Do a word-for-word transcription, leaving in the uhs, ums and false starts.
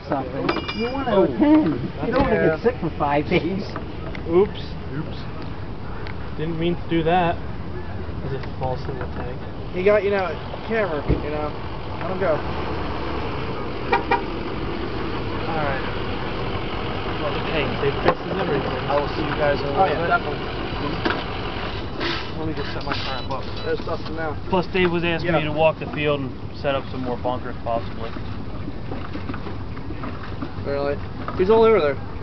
something. You want to attend. You don't want to get sick for five days. Oops. Oops. Didn't mean to do that. As it falls in the tank. You got, you know, camera, you know. Let him go. Alright. Well, hey, they fixes everything. I will see you guys in a Oh, little yeah, bit. definitely. Let me just set my car in box. There's Dustin now. Plus, Dave was asking Yeah. me to walk the field and set up some more bunkers, possibly. Really? He's all over there.